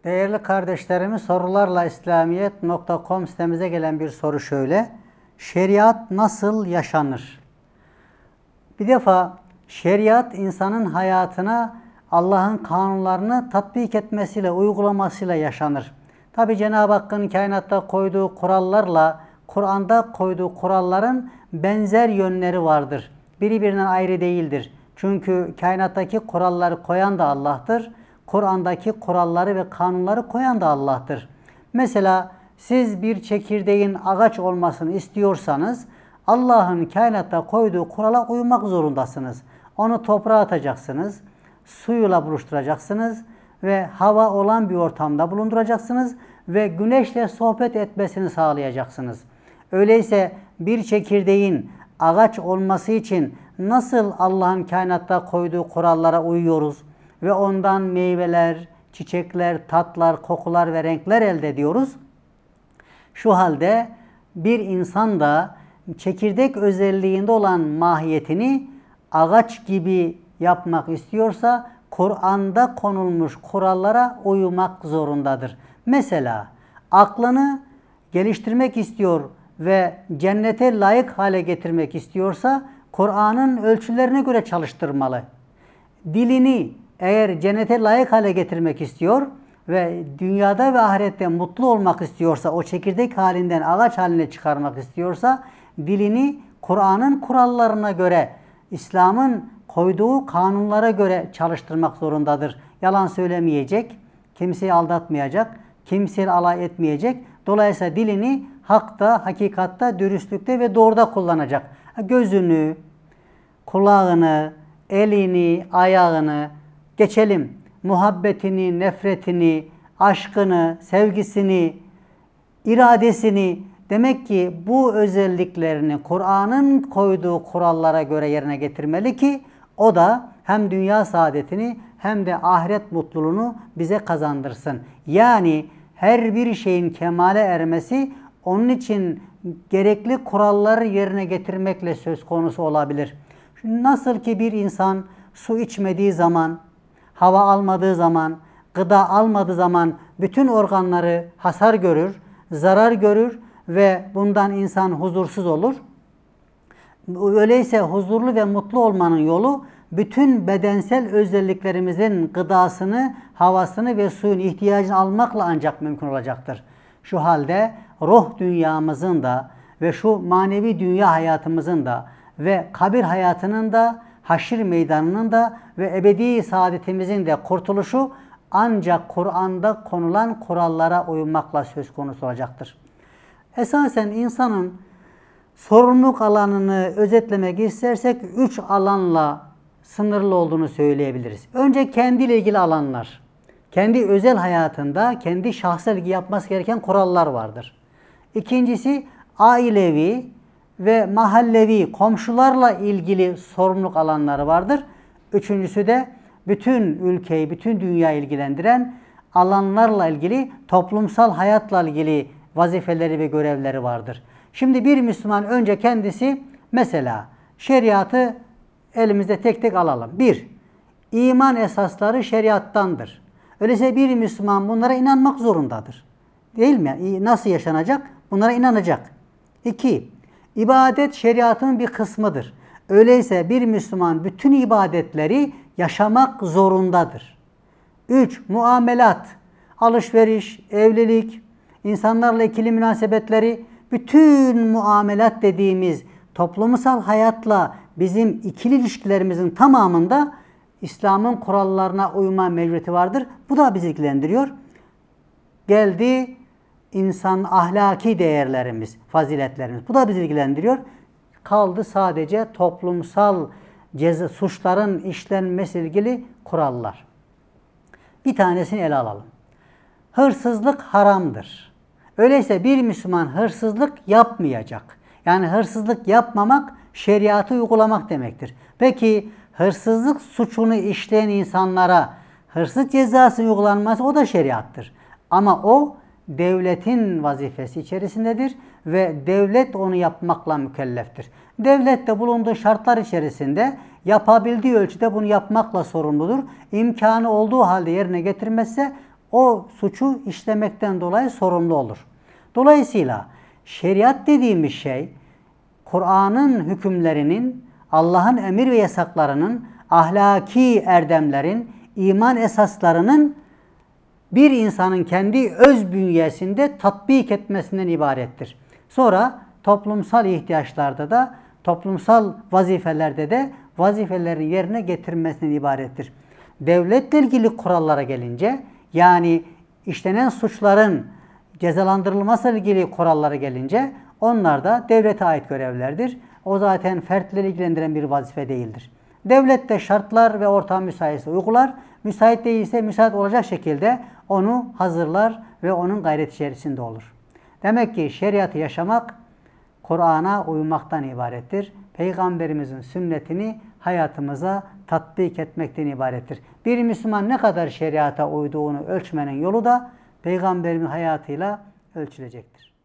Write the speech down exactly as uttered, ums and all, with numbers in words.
Değerli kardeşlerimiz, sorularla islamiyet nokta com sitemize gelen bir soru şöyle. Şeriat nasıl yaşanır? Bir defa şeriat insanın hayatına Allah'ın kanunlarını tatbik etmesiyle, uygulamasıyla yaşanır. Tabi Cenab-ı Hakk'ın kainatta koyduğu kurallarla Kur'an'da koyduğu kuralların benzer yönleri vardır. Birbirinden ayrı değildir. Çünkü kainattaki kuralları koyan da Allah'tır. Kur'an'daki kuralları ve kanunları koyan da Allah'tır. Mesela siz bir çekirdeğin ağaç olmasını istiyorsanız Allah'ın kainatta koyduğu kurala uymak zorundasınız. Onu toprağa atacaksınız, suyla buluşturacaksınız ve hava olan bir ortamda bulunduracaksınız ve güneşle sohbet etmesini sağlayacaksınız. Öyleyse bir çekirdeğin ağaç olması için nasıl Allah'ın kainatta koyduğu kurallara uyuyoruz ve ondan meyveler, çiçekler, tatlar, kokular ve renkler elde ediyoruz? Şu halde bir insan da çekirdek özelliğinde olan mahiyetini ağaç gibi yapmak istiyorsa Kur'an'da konulmuş kurallara uymak zorundadır. Mesela aklını geliştirmek istiyor ve cennete layık hale getirmek istiyorsa Kur'an'ın ölçülerine göre çalıştırmalı. Dilini eğer cennete layık hale getirmek istiyor ve dünyada ve ahirette mutlu olmak istiyorsa, o çekirdek halinden ağaç haline çıkarmak istiyorsa dilini Kur'an'ın kurallarına göre, İslam'ın koyduğu kanunlara göre çalıştırmak zorundadır. Yalan söylemeyecek, kimseyi aldatmayacak, kimseyle alay etmeyecek. Dolayısıyla dilini hakta, hakikatta, dürüstlükte ve doğruda kullanacak. Gözünü, kulağını, elini, ayağını, geçelim, muhabbetini, nefretini, aşkını, sevgisini, iradesini, demek ki bu özelliklerini Kur'an'ın koyduğu kurallara göre yerine getirmeli ki o da hem dünya saadetini hem de ahiret mutluluğunu bize kazandırsın. Yani her bir şeyin kemale ermesi onun için gerekli kuralları yerine getirmekle söz konusu olabilir. Nasıl ki bir insan su içmediği zaman, hava almadığı zaman, gıda almadığı zaman bütün organları hasar görür, zarar görür ve bundan insan huzursuz olur. Öyleyse huzurlu ve mutlu olmanın yolu bütün bedensel özelliklerimizin gıdasını, havasını ve suyun ihtiyacını almakla ancak mümkün olacaktır. Şu halde ruh dünyamızın da ve şu manevi dünya hayatımızın da ve kabir hayatının da, haşir meydanının da ve ebedi saadetimizin de kurtuluşu ancak Kur'an'da konulan kurallara uymakla söz konusu olacaktır. Esasen insanın sorumluluk alanını özetlemek istersek üç alanla sınırlı olduğunu söyleyebiliriz. Önce kendiyle ilgili alanlar. Kendi özel hayatında, kendi şahsel yapması gereken kurallar vardır. İkincisi ailevi ve mahallevi, komşularla ilgili sorumluluk alanları vardır. Üçüncüsü de bütün ülkeyi, bütün dünyayı ilgilendiren alanlarla ilgili, toplumsal hayatla ilgili vazifeleri ve görevleri vardır. Şimdi bir Müslüman önce kendisi mesela şeriatı elimizde tek tek alalım. Bir, iman esasları şeriattandır. Öyleyse bir Müslüman bunlara inanmak zorundadır. Değil mi? Nasıl yaşanacak? Bunlara inanacak. İki, ibadet şeriatın bir kısmıdır. Öyleyse bir Müslüman bütün ibadetleri yaşamak zorundadır. Üç, muamelat, alışveriş, evlilik, insanlarla ikili münasebetleri, bütün muamelat dediğimiz toplumsal hayatla bizim ikili ilişkilerimizin tamamında İslam'ın kurallarına uyma mecburiyeti vardır. Bu da bizi ilgilendiriyor. Geldi insan ahlaki değerlerimiz, faziletlerimiz. Bu da bizi ilgilendiriyor. Kaldı sadece toplumsal ceza, suçların işlenmesiyle ilgili kurallar. Bir tanesini ele alalım. Hırsızlık haramdır. Öyleyse bir Müslüman hırsızlık yapmayacak. Yani hırsızlık yapmamak şeriatı uygulamak demektir. Peki hırsızlık suçunu işleyen insanlara hırsız cezası uygulanması o da şeriattır. Ama o devletin vazifesi içerisindedir ve devlet onu yapmakla mükelleftir. Devlet de bulunduğu şartlar içerisinde yapabildiği ölçüde bunu yapmakla sorumludur. İmkanı olduğu halde yerine getirmezse o suçu işlemekten dolayı sorumlu olur. Dolayısıyla şeriat dediğimiz şey Kur'an'ın hükümlerinin, Allah'ın emir ve yasaklarının, ahlaki erdemlerin, iman esaslarının bir insanın kendi öz bünyesinde tatbik etmesinden ibarettir. Sonra toplumsal ihtiyaçlarda da, toplumsal vazifelerde de vazifelerini yerine getirmesinden ibarettir. Devletle ilgili kurallara gelince, yani işlenen suçların cezalandırılmasıyla ilgili kurallara gelince, onlar da devlete ait görevlerdir. O zaten fertleri ilgilendiren bir vazife değildir. Devlet de şartlar ve ortam müsaitse uygular, müsait değilse müsait olacak şekilde onu hazırlar ve onun gayret içerisinde olur. Demek ki şeriatı yaşamak, Kur'an'a uymaktan ibarettir. Peygamberimizin sünnetini hayatımıza tatbik etmekten ibarettir. Bir Müslüman ne kadar şeriata uyduğunu ölçmenin yolu da Peygamberimizin hayatıyla ölçülecektir.